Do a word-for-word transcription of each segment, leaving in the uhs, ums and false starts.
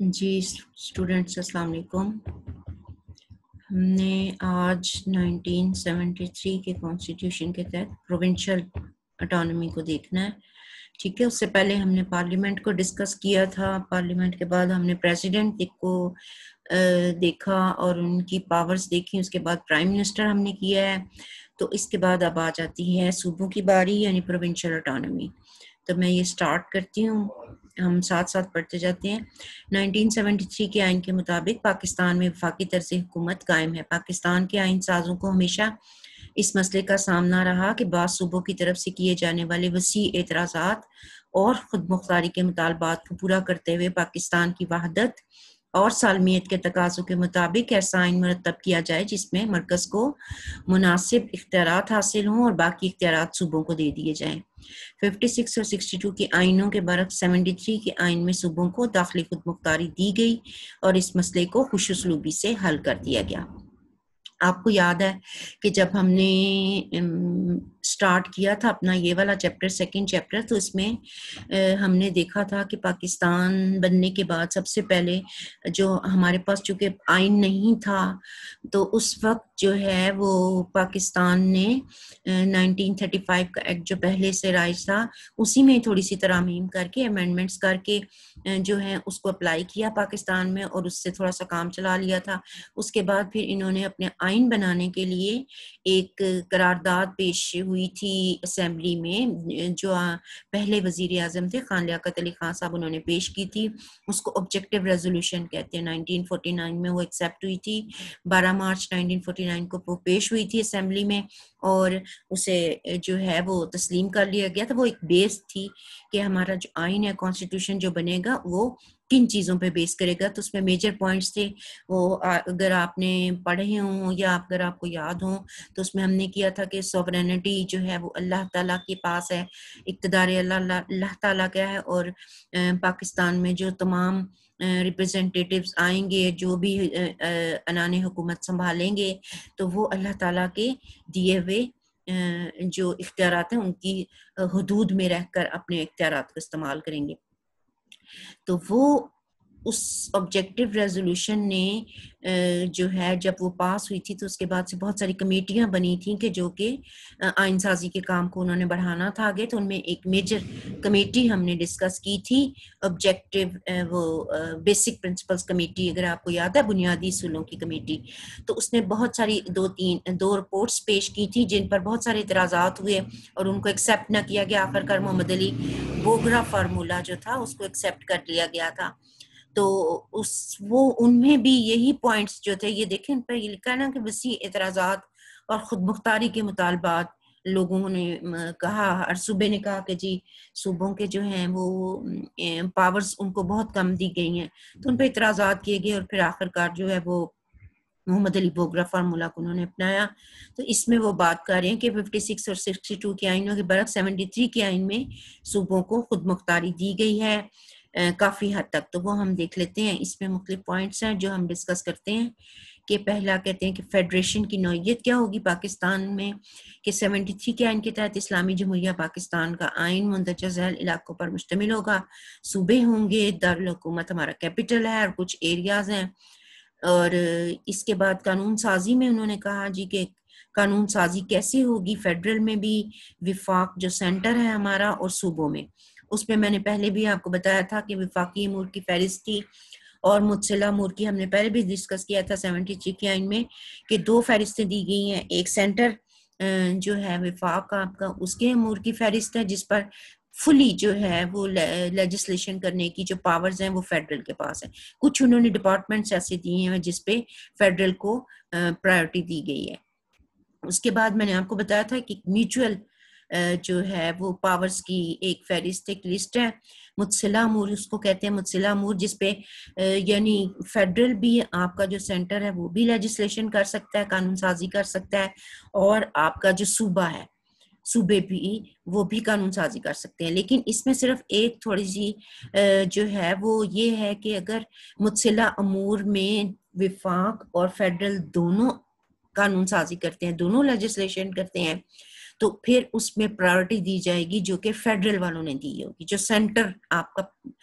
جی students السلام علیکم. ہم نے آج نائنٹین سیونٹی تھری کے کانسٹیٹیوشن کے تحت پروونشل اٹانومی کو دیکھنا ہے. ٹھیک ہے، اس سے پہلے ہم نے پارلیمنٹ کو ڈسکس کیا تھا. پارلیمنٹ کے بعد ہم نے پریزیڈنٹ کو دیکھا اور ان کی پاورز دیکھی. اس کے بعد پرائم منسٹر ہم نے کیا ہے. تو اس کے بعد اب آ جاتی ہے صوبوں کی باری یعنی پروونشل اٹانومی. تو میں یہ سٹارٹ کرتی ہوں، ہم ساتھ ساتھ پڑھتے جاتے ہیں. نائنٹین سیونٹی تھری کے آئین کے مطابق پاکستان میں وفاقی طرز حکومت قائم ہے. پاکستان کے آئین سازوں کو ہمیشہ اس مسئلے کا سامنا رہا کہ بعض صوبوں کی طرف سے کیے جانے والے وسیع اعتراضات اور خود مختاری کے مطالبات کو پورا کرتے ہوئے پاکستان کی وحدت اور سالمیت کے تقاضوں کے مطابق ایسا آئین مرتب کیا جائے جس میں مرکز کو مناسب اختیارات حاصل ہوں اور باقی اختیارات صوبوں کو دے دیے جائیں. ففٹی سکس اور سکسٹی ٹو کے آئینوں کے برعکس سیونٹی تھری کے آئین میں صوبوں کو داخلی خود مختاری دی گئی اور اس مسئلے کو خوش اسلوبی سے حل کر دیا گیا. آپ کو یاد ہے کہ جب ہم نے سٹارٹ کیا تھا اپنا یہ والا چیپٹر سیکنڈ چیپٹر، تو اس میں ہم نے دیکھا تھا کہ پاکستان بننے کے بعد سب سے پہلے جو ہمارے پاس چونکہ آئین نہیں تھا تو اس وقت جو ہے وہ پاکستان نے نائنٹین تھرٹی فائیو کا ایکٹ جو پہلے سے رائج تھا اسی میں تھوڑی سی ترامیم کر کے امینڈمنٹس کر کے جو ہے اس کو اپلائی کیا پاکستان میں اور اس سے تھوڑا سا کام چلا لیا تھا. اس کے بعد پھر انہوں نے اپنے آئین بنانے کے لیے ایک قرارداد پیش ہوئی تھی اسمبلی میں، جو پہلے وزیر اعظم تھے خان لیاقت علی خان صاحب، انہوں نے پیش کی تھی. اس کو آبجیکٹو ریزولوشن کہتے ہیں. نائنٹین فورٹی نائن میں وہ ایکسیپٹ ہوئی تھی. بارہ مارچ نائنٹین فورٹی نائن کو وہ پیش ہوئی تھی اسمبلی میں اور اسے جو ہے وہ تسلیم کر لیا گیا تھا. وہ ایک بیس تھی کہ ہمارا جو آئین ہے کانسٹیٹیوشن جو بنے گا وہ کن چیزوں پہ بیس کرے گا. تو اس میں میجر پوائنٹس تھے، وہ اگر آپ نے پڑھے ہوں یا اگر آپ کو یاد ہوں تو اس میں ہم نے کیا تھا کہ سوورینٹی جو ہے وہ اللہ تعالیٰ کے پاس ہے، اقتدار اللہ اللہ تعالیٰ کا ہے، اور پاکستان میں جو تمام ریپرزینٹیٹیوز آئیں گے جو بھی عنان حکومت سنبھالیں گے تو وہ اللہ تعالیٰ کے دیے ہوئے جو اختیارات ہیں ان کی حدود میں رہ کر اپنے اختیارات کو استعمال کریں گے. تو وہ اس آبجیکٹو ریزولوشن نے جو ہے جب وہ پاس ہوئی تھی تو اس کے بعد سے بہت ساری کمیٹیاں بنی تھیں کہ جو کہ آئین سازی کے کام کو انہوں نے بڑھانا تھا آگے. تو ان میں ایک میجر کمیٹی ہم نے ڈسکس کی تھی آبجیکٹو وہ بیسک پرنسپلز کمیٹی، اگر آپ کو یاد ہے بنیادی اصولوں کی کمیٹی. تو اس نے بہت ساری دو تین دو رپورٹس پیش کی تھی جن پر بہت سارے اعتراضات ہوئے اور ان کو ایکسیپٹ نہ کیا گیا. آخر کار محمد علی بوگرا فارمولا جو تھا اس کو ایکسیپٹ کر لیا گیا تھا. تو اس وہ ان میں بھی یہی پوائنٹس جو تھے، یہ دیکھیں ان پر یہ لکھا ہے نا کہ وسیع اعتراضات اور خود مختاری کے مطالبات لوگوں نے کہا، ہر صوبے نے کہا کہ جی صوبوں کے جو ہیں وہ پاورز ان کو بہت کم دی گئی ہیں. تو ان پہ اعتراضات کیے گئے اور پھر آخر کار جو ہے وہ محمد علی بوگرا فارمولا کو انہوں نے اپنایا. تو اس میں وہ بات کر رہے ہیں کہ ففٹی سکس اور سکسٹی ٹو کے آئینوں کے برعکس سیونٹی تھری کے آئین میں صوبوں کو خود مختاری دی گئی ہے کافی حد تک. تو وہ ہم دیکھ لیتے ہیں. اس میں مختلف پوائنٹس ہیں جو ہم ڈسکس کرتے ہیں. کہ پہلا کہتے ہیں کہ فیڈریشن کی نوعیت کیا ہوگی پاکستان میں، کہ سیونٹی تھری کے آئین کے تحت اسلامی جمہوریہ پاکستان کا آئین مندرجہ ذیل علاقوں پر مشتمل ہوگا. صوبے ہوں گے، دارالحکومت ہمارا کیپٹل ہے اور کچھ ایریاز ہیں. اور اس کے بعد قانون سازی میں انہوں نے کہا جی کہ قانون سازی کیسے ہوگی، فیڈرل میں بھی، وفاق جو سینٹر ہے ہمارا، اور صوبوں میں. اس میں میں نے پہلے بھی آپ کو بتایا تھا کہ وفاقی امور کی فہرست تھی اور متصلہ امور کی ہم نے پہلے بھی ڈسکس کیا تھا سیونٹی تھری کے آئین میں کہ دو فہرستیں دی گئی ہیں. ایک سینٹر جو ہے وفاق آپ کا اس کے امور کی فہرست ہے جس پر فلی جو ہے وہ لیجسلیشن کرنے کی جو پاورز ہیں وہ فیڈرل کے پاس ہے. کچھ انہوں نے ڈپارٹمنٹس ایسے دیے ہیں جس پہ فیڈرل کو پرائیورٹی دی گئی ہے. اس کے بعد میں نے آپ کو بتایا تھا کہ میوچول جو ہے وہ پاورز کی ایک فہرست ایک لسٹ ہے. متصلہ امور اس کو کہتے ہیں، متصلہ امور جس پہ یعنی فیڈرل بھی آپ کا جو سینٹر ہے وہ بھی لیجسلیشن کر سکتا ہے، قانون سازی کر سکتا ہے، اور آپ کا جو صوبہ ہے صوبے بھی وہ بھی قانون سازی کر سکتے ہیں. لیکن اس میں صرف ایک تھوڑی سی جو ہے وہ یہ ہے کہ اگر متصلہ امور میں وفاق اور فیڈرل دونوں قانون سازی کرتے ہیں، دونوں لیجسلیشن کرتے ہیں، تو پھر اس میں پرائورٹی دی جائے گی جو کہ فیڈرل والوں نے دی ہوگی. جو سینٹر آپ کا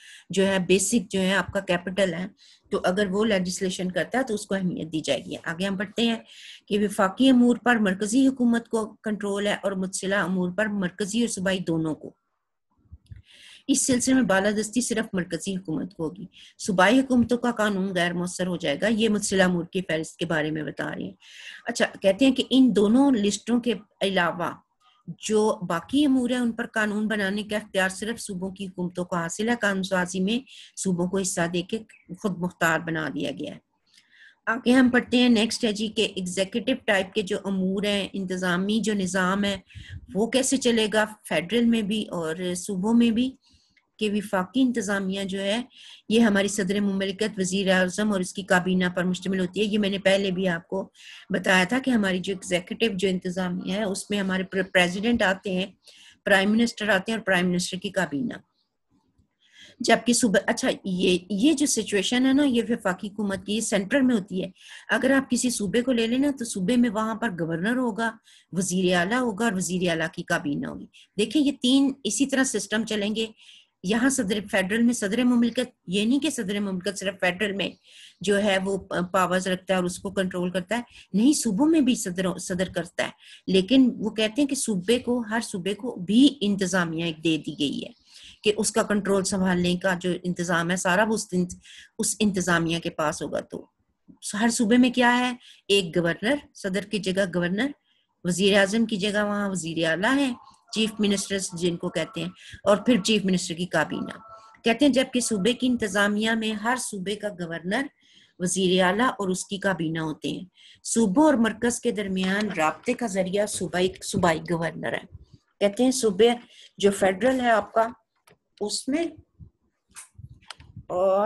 جو ہے بیسک جو ہے آپ کا کیپٹل ہے، تو اگر وہ لیجسلیشن کرتا ہے تو اس کو اہمیت دی جائے گی. آگے ہم پڑھتے ہیں کہ وفاقی امور پر مرکزی حکومت کو کنٹرول ہے اور متصلہ امور پر مرکزی اور صوبائی دونوں کو. اس سلسلے میں بالادستی صرف مرکزی حکومت کو ہوگی. صوبائی حکومتوں کا قانون غیر مؤثر ہو جائے گا. یہ متصلہ امور کی فہرست کے بارے میں بتا رہے ہیں. اچھا، کہتے ہیں کہ ان دونوں لسٹوں کے علاوہ جو باقی امور ہیں ان پر قانون بنانے کا اختیار صرف صوبوں کی حکومتوں کو حاصل ہے. قانون سازی میں صوبوں کو حصہ دے کے خود مختار بنا دیا گیا ہے. آگے ہم پڑھتے ہیں نیکسٹ ہے جی کہ ایگزیکٹو ٹائپ کے جو امور ہیں، انتظامی جو نظام ہے وہ کیسے چلے گا فیڈرل میں بھی اور صوبوں میں بھی. کہ وفاقی انتظامیہ جو ہے یہ ہماری صدر مملکت، وزیر اعظم اور اس کی کابینہ پر مشتمل ہوتی ہے. یہ میں نے پہلے بھی آپ کو بتایا تھا کہ ہماری جو ایگزیکٹو جو انتظامیہ ہے اس میں ہمارے پریزیڈنٹ آتے ہیں، پرائم منسٹر آتے ہیں اور پرائم منسٹر کی کابینہ. جبکہ صوبہ اچھا یہ یہ جو سچویشن ہے نا یہ وفاقی حکومت کی سینٹرل میں ہوتی ہے. اگر آپ کسی صوبے کو لے لیں نا تو صوبے میں وہاں پر گورنر ہوگا، وزیر اعلیٰ ہوگا اور وزیر اعلیٰ کی کابینہ ہوگی. دیکھیں یہ تین اسی طرح سسٹم چلیں گے. یہاں صدر فیڈرل میں صدر مملکت، یہ نہیں کہ صدر مملکت صرف فیڈرل میں جو ہے وہ پاورز رکھتا ہے اور اس کو کنٹرول کرتا ہے، نہیں صوبوں میں بھی صدر صدر کرتا ہے. لیکن وہ کہتے ہیں کہ صوبے کو، ہر صوبے کو بھی انتظامیہ ایک دے دی گئی ہے کہ اس کا کنٹرول سنبھالنے کا جو انتظام ہے سارا وہ اس انتظامیہ کے پاس ہوگا. تو ہر صوبے میں کیا ہے، ایک گورنر، صدر کی جگہ گورنر، وزیر اعظم کی جگہ وہاں وزیر اعلیٰ ہے، چیف منسٹر جن کو کہتے ہیں، اور پھر چیف منسٹر کی کابینہ. کہتے ہیں جبکہ صوبے کی انتظامیہ میں ہر صوبے کا گورنر، وزیر اعلیٰ اور اس کی کابینہ ہوتے ہیں. صوبوں اور مرکز کے درمیان رابطے کا ذریعہ صوبائی صوبائی گورنر ہے. کہتے ہیں صوبے جو فیڈرل ہے آپ کا اس میں، اور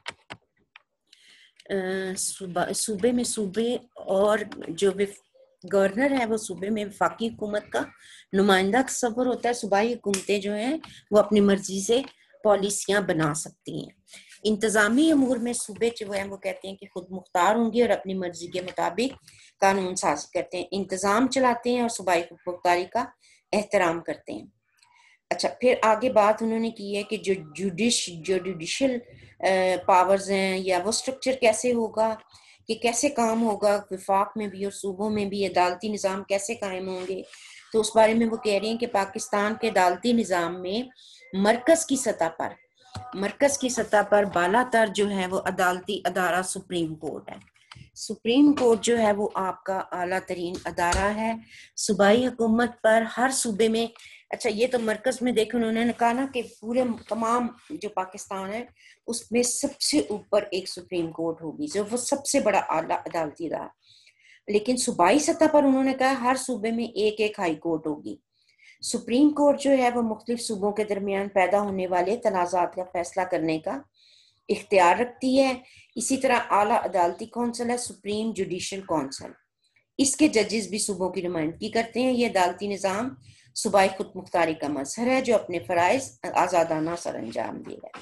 صوبے میں صوبے اور جو گورنر ہے وہ صوبے میں وفاقی حکومت کا نمائندہ تصور ہوتا ہے. صوبائی حکومتیں جو ہیں وہ اپنی مرضی سے پالیسیاں بنا سکتی ہیں. انتظامی امور میں صوبے جو ہیں وہ کہتے ہیں کہ خود مختار ہوں گے اور اپنی مرضی کے مطابق قانون سازی کرتے ہیں، انتظام چلاتے ہیں اور صوبائی خود مختاری کا احترام کرتے ہیں. اچھا پھر آگے بات انہوں نے کی ہے کہ جو جوڈیش جو جوڈیشل پاورز ہیں یا وہ سٹرکچر کیسے ہوگا، کہ کیسے کام ہوگا وفاق میں بھی اور صوبوں میں بھی، عدالتی نظام کیسے قائم ہوں گے. تو اس بارے میں وہ کہہ رہے ہیں کہ پاکستان کے عدالتی نظام میں مرکز کی سطح پر مرکز کی سطح پر بالا تر جو ہے وہ عدالتی ادارہ سپریم کورٹ ہے. سپریم کورٹ جو ہے وہ آپ کا اعلیٰ ترین ادارہ ہے. صوبائی حکومت پر ہر صوبے میں، اچھا یہ تو مرکز میں دیکھیں انہوں نے کہا نا کہ پورے تمام جو پاکستان ہے اس میں سب سے اوپر ایک سپریم کورٹ ہوگی جو وہ سب سے بڑا اعلیٰ عدالتی ادارہ. لیکن صوبائی سطح پر انہوں نے کہا ہر صوبے میں ایک ایک ہائی کورٹ ہوگی. سپریم کورٹ جو ہے وہ مختلف صوبوں کے درمیان پیدا ہونے والے تنازعات کا فیصلہ کرنے کا اختیار رکھتی ہے. اسی طرح اعلیٰ عدالتی کونسل ہے سپریم جوڈیشل کونسل، اس کے ججز بھی صوبوں کی نمائندگی کرتے ہیں. یہ عدالتی نظام صوبائی خود مختاری کا مظہر ہے جو اپنے فرائض آزادانہ سر انجام دے رہا ہے.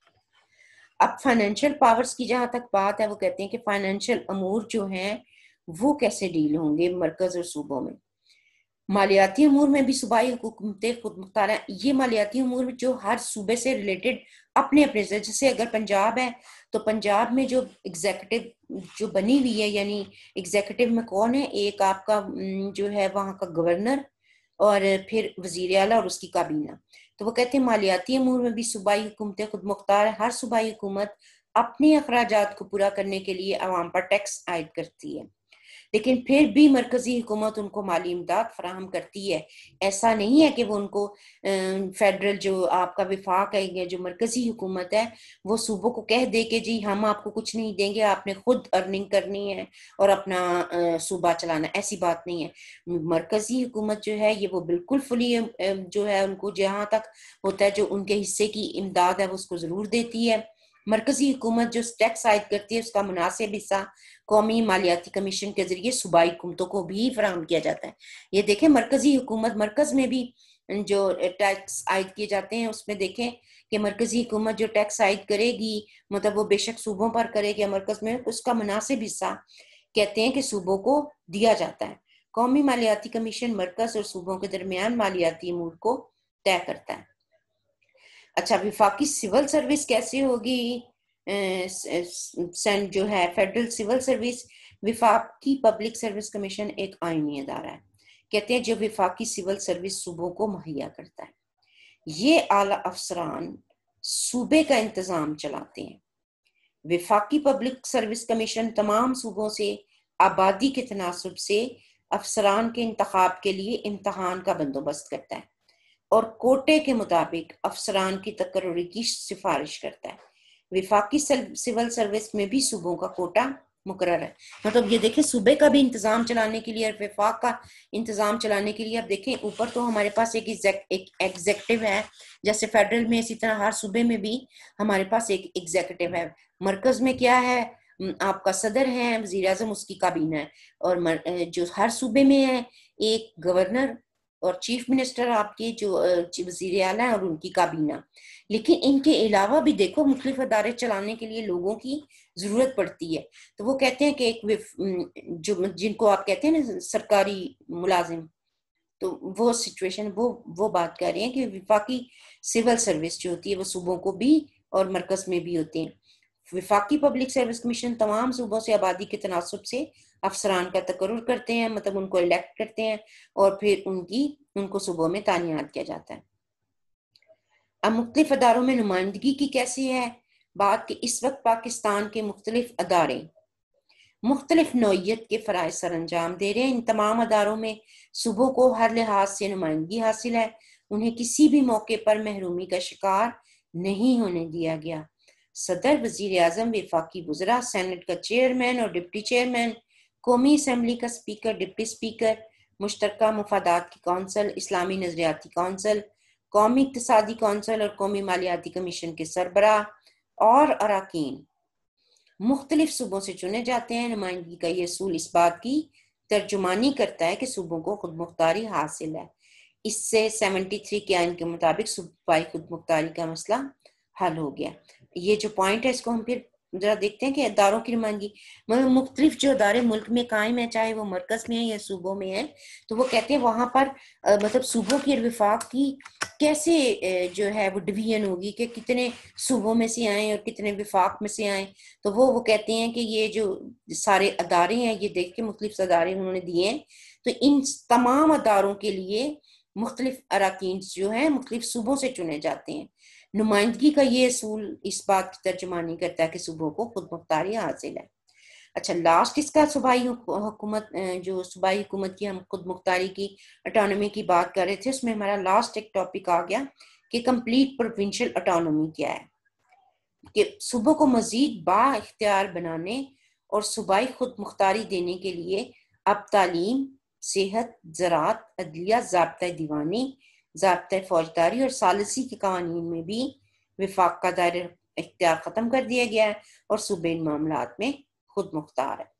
اب فائنینشیل پاورز کی جہاں تک بات ہے وہ کہتے ہیں کہ فائنینشیل امور جو ہیں وہ کیسے ڈیل ہوں گے مرکز اور صوبوں میں. مالیاتی امور میں بھی صوبائی حکومتیں خود مختار ہیں. یہ مالیاتی امور جو ہر صوبے سے ریلیٹڈ اپنے اپنے سے، جیسے اگر پنجاب ہے تو پنجاب میں جو ایگزیکٹو جو بنی ہوئی ہے، یعنی ایگزیکٹو میں کون ہے، ایک آپ کا جو ہے وہاں کا گورنر اور پھر وزیر اعلیٰ اور اس کی کابینہ. تو وہ کہتے ہیں مالیاتی امور میں بھی صوبائی حکومتیں خود مختار ہیں. ہر صوبائی حکومت اپنے اخراجات کو پورا کرنے کے لیے عوام پر ٹیکس عائد کرتی ہے، لیکن پھر بھی مرکزی حکومت ان کو مالی امداد فراہم کرتی ہے. ایسا نہیں ہے کہ وہ ان کو فیڈرل جو آپ کا وفاق ہے، جو مرکزی حکومت ہے، وہ صوبوں کو کہہ دے کہ جی ہم آپ کو کچھ نہیں دیں گے، آپ نے خود ارننگ کرنی ہے اور اپنا صوبہ چلانا. ایسی بات نہیں ہے. مرکزی حکومت جو ہے یہ وہ بالکل فلی جو ہے ان کو جہاں تک ہوتا ہے جو ان کے حصے کی امداد ہے وہ اس کو ضرور دیتی ہے. مرکزی حکومت جو ٹیکس عائد کرتی ہے اس کا مناسب حصہ قومی مالیاتی کمیشن کے ذریعے صوبائی حکومتوں کو بھی فراہم کیا جاتا ہے. یہ دیکھیں مرکزی حکومت، مرکز میں بھی جو ٹیکس عائد کیے جاتے ہیں اس میں دیکھیں کہ مرکزی حکومت جو ٹیکس عائد کرے گی مطلب وہ بے شک صوبوں پر کرے گی، مرکز میں اس کا مناسب حصہ کہتے ہیں کہ صوبوں کو دیا جاتا ہے. قومی مالیاتی کمیشن مرکز اور صوبوں کے درمیان مالیاتی امور کو طے کرتا ہے. اچھا وفاقی سول سروس کیسے ہوگی؟ سینٹ جو ہے فیڈرل سول سروس، وفاقی پبلک سروس کمیشن ایک آئینی ادارہ ہے، کہتے ہیں جو وفاقی سول سروس صوبوں کو مہیا کرتا ہے. یہ اعلی افسران صوبے کا انتظام چلاتے ہیں. وفاقی پبلک سروس کمیشن تمام صوبوں سے آبادی کے تناسب سے افسران کے انتخاب کے لیے امتحان کا بندوبست کرتا ہے اور کوٹے کے مطابق افسران کی تقرری کی سفارش کرتا ہے. وفاقی سول سروس میں بھی صوبوں کا کوٹا مقرر ہے. مطلب یہ دیکھیں صوبے کا بھی انتظام چلانے کے لیے اور وفاق کا انتظام چلانے کے لیے. اب دیکھیں اوپر تو ہمارے پاس ایک ایگزیکٹو ہے جیسے فیڈرل میں، اسی طرح ہر صوبے میں بھی ہمارے پاس ایک ایگزیکٹو ہے. مرکز میں کیا ہے؟ آپ کا صدر ہے، وزیر اعظم اس کی کابینہ ہے، اور جو ہر صوبے میں ہے ایک گورنر اور چیف منسٹر آپ کے جو وزیر اعلیٰ ہیں اور ان کی کابینہ. لیکن ان کے علاوہ بھی دیکھو مختلف ادارے چلانے کے لیے لوگوں کی ضرورت پڑتی ہے. تو وہ کہتے ہیں کہ ایک جو جن کو آپ کہتے ہیں نا سرکاری ملازم، تو وہ سچویشن وہ وہ بات کر رہے ہیں کہ وفاقی سول سروس جو ہوتی ہے وہ صوبوں کو بھی اور مرکز میں بھی ہوتے ہیں. وفاقی پبلک سروس کمیشن تمام صوبوں سے آبادی کے تناسب سے افسران کا تقرر کرتے ہیں، مطلب ان کو الیکٹ کرتے ہیں اور پھر ان کی ان کو صوبوں میں تعینات کیا جاتا ہے. اب مختلف اداروں میں نمائندگی کی کیسی ہے بات کہ اس وقت پاکستان کے مختلف ادارے مختلف نوعیت کے فرائض سر انجام دے رہے ہیں. ان تمام اداروں میں صوبوں کو ہر لحاظ سے نمائندگی حاصل ہے، انہیں کسی بھی موقع پر محرومی کا شکار نہیں ہونے دیا گیا. صدر، وزیر اعظم، وفاقی وزراء، سینٹ کا چیئرمین اور ڈپٹی چیئرمین، قومی اسمبلی کا اسپیکر، ڈپٹی اسپیکر، مشترکہ مفادات کی کونسل، اسلامی نظریاتی کونسل، قومی اقتصادی کونسل اور قومی مالیاتی کمیشن کے سربراہ اور اراکین مختلف صوبوں سے چنے جاتے ہیں. نمائندگی کا یہ اصول اس بات کی ترجمانی کرتا ہے کہ صوبوں کو خود مختاری حاصل ہے. اس سے سیونٹی تھری کے آئین کے مطابق صوبائی خود مختاری کا مسئلہ حل ہو گیا. یہ جو پوائنٹ ہے اس کو ہم پھر ذرا دیکھتے ہیں کہ اداروں کی نمائندگی مطلب مختلف جو ادارے ملک میں قائم ہیں، چاہے وہ مرکز میں ہیں یا صوبوں میں ہیں، تو وہ کہتے ہیں وہاں پر مطلب صوبوں کی اور وفاق کی کیسے جو ہے وہ ڈویژن ہوگی کہ کتنے صوبوں میں سے آئیں اور کتنے وفاق میں سے آئیں. تو وہ وہ کہتے ہیں کہ یہ جو سارے ادارے ہیں یہ دیکھ کے مختلف ادارے انہوں نے دیے ہیں، تو ان تمام اداروں کے لیے مختلف اراکین جو ہیں مختلف صوبوں سے چنے جاتے ہیں. نمائندگی کا یہ اصول اس بات کی ترجمانی کرتا ہے کہ صوبوں کو خود مختاری حاصل ہے. اچھا لاسٹ اس کا صوبائی حکومت جو صوبائی حکومت کی ہم خود مختاری کی اٹانومی کی بات کر رہے تھے، اس میں ہمارا لاسٹ ایک ٹاپک آ گیا کہ کمپلیٹ پروونشل اٹانومی کیا ہے، کہ صوبوں کو مزید با اختیار بنانے اور صوبائی خود مختاری دینے کے لیے اب تعلیم، صحت، زراعت، عدلیہ، ضابطۂ دیوانی، ضابطۂ فوجداری اور ثالثی کے قوانین میں بھی وفاق کا دائرہ اختیار ختم کر دیا گیا ہے اور صوبے ان معاملات میں خود مختار ہے.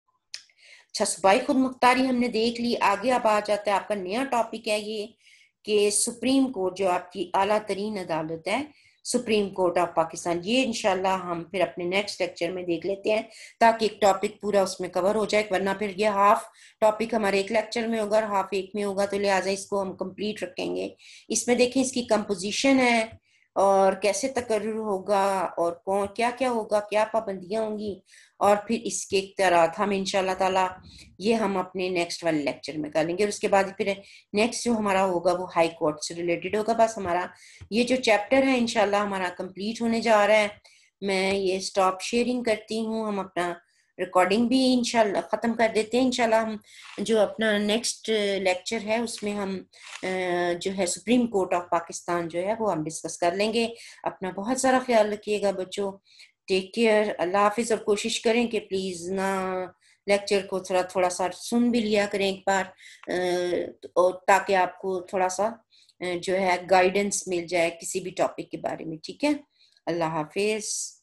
اچھا صوبائی خود مختاری ہم نے دیکھ لی. آگے اب آ جاتا ہے آپ کا نیا ٹاپک ہے یہ کہ سپریم کورٹ جو آپ کی اعلیٰ ترین عدالت ہے، سپریم کورٹ آف پاکستان، یہ انشاءاللہ ہم پھر اپنے نیکسٹ لیکچر میں دیکھ لیتے ہیں تاکہ ایک ٹاپک پورا اس میں کور ہو جائے، ورنہ پھر یہ ہاف ٹاپک ہمارے ایک لیکچر میں ہوگا اور ہاف ایک میں ہوگا، تو لہٰذا اس کو ہم کمپلیٹ رکھیں گے. اس میں دیکھیں اس کی کمپوزیشن ہے اور کیسے تقرر ہوگا اور کون کیا کیا ہوگا، کیا پابندیاں ہوں گی، اور پھر اس کے اختیارات ہم انشاءاللہ تعالیٰ یہ ہم اپنے نیکسٹ والے لیکچر میں کر لیں گے. اور اس کے بعد پھر نیکسٹ جو ہمارا ہوگا وہ ہائی کورٹ سے ریلیٹڈ ہوگا. بس ہمارا یہ جو چیپٹر ہے انشاءاللہ ہمارا کمپلیٹ ہونے جا رہا ہے. میں یہ سٹاپ شیئرنگ کرتی ہوں، ہم اپنا ریکارڈنگ بھی انشاءاللہ ختم کر دیتے ہیں. انشاءاللہ ہم جو اپنا نیکسٹ لیکچر ہے اس میں ہم جو ہے سپریم کورٹ آف پاکستان جو ہے وہ ہم ڈسکس کر لیں گے. اپنا بہت سارا خیال رکھیے گا بچوں. ٹیک کیئر، اللہ حافظ. اور کوشش کریں کہ پلیز نہ لیکچر کو تھوڑا تھوڑا سا سن بھی لیا کریں ایک بار، اور تاکہ آپ کو تھوڑا سا جو ہے گائیڈنس مل جائے کسی بھی ٹاپک کے بارے میں. ٹھیک ہے، اللہ حافظ.